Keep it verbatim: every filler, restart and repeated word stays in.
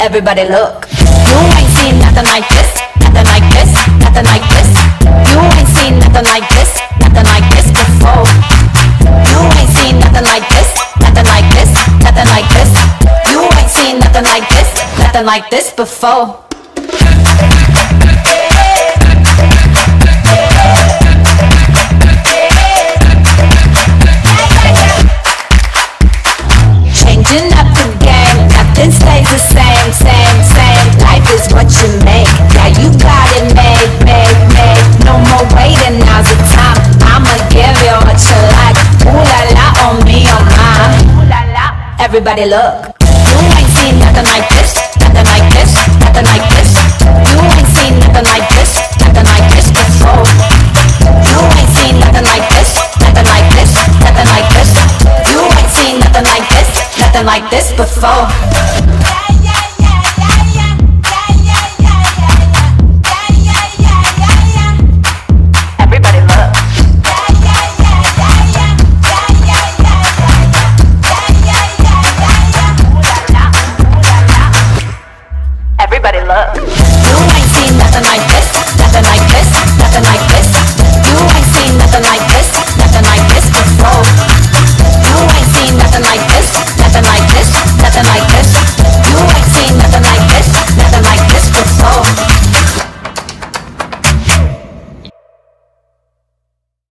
Everybody look. You ain't seen nothing like this, nothing like this, nothing like this. You ain't seen nothing like this, nothing like this before. You ain't seen nothing like this, nothing like this, nothing like this. You ain't seen nothing like this, nothing like this before. Changing up the game, nothing stays the same, same, same. Life is what you make, yeah, you got it made, made, made. No more waiting, now's the time. I'ma give you what you like. Ooh la la, on me, on mine. Ooh la la, everybody look. You ain't seen nothing like this, nothing like this, nothing like this. You ain't seen nothing like this, nothing like this before. You ain't seen nothing like this, nothing like this, nothing like this. You ain't seen nothing like this, nothing like this before. Everybody look. Everybody look.